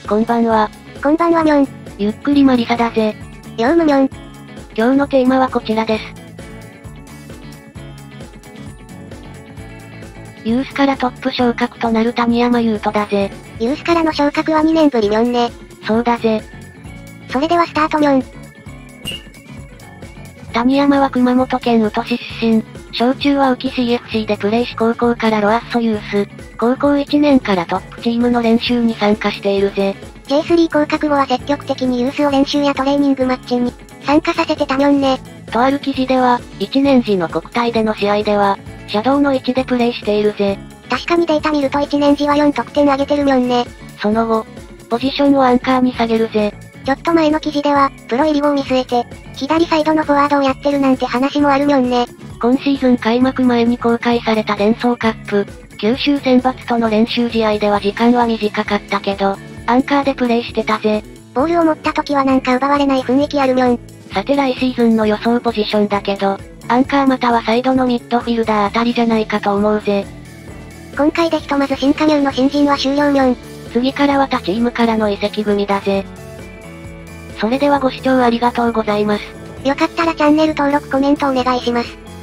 こんばんは。 こんばんはみょん。 ゆっくりマリサだぜ。 ようむみょん。 今日のテーマはこちらです。ユースからトップ昇格となる谷山優斗だぜ。 ユースからの昇格は2年ぶりみょんね。 そうだぜ。 それではスタートみょん。 谷山は熊本県宇土市出身。小中は宇城 CFC でプレイし高校からロアッソユース。高校1年からトップチームの練習に参加しているぜ。 J3 降格後は積極的にユースを練習やトレーニングマッチに参加させてたみょんね。 とある記事では、1年時の国体での試合では、シャドウの位置でプレイしているぜ。 確かにデータ見ると1年時は4得点挙げてるみょんね。 その後、ポジションをアンカーに下げるぜ。 ちょっと前の記事では、プロ入りを見据えて、左サイドのフォワードをやってるなんて話もあるみょんね。 今シーズン開幕前に公開されたデンソーカップ、九州選抜との練習試合では時間は短かったけど、アンカーでプレイしてたぜ。 ボールを持った時はなんか奪われない雰囲気あるみょん。 さて来シーズンの予想ポジションだけど、アンカーまたはサイドのミッドフィルダーあたりじゃないかと思うぜ。 今回でひとまず新加入の新人は終了みょん。 次からは他チームからの移籍組だぜ。それではご視聴ありがとうございます。 よかったらチャンネル登録コメントお願いします。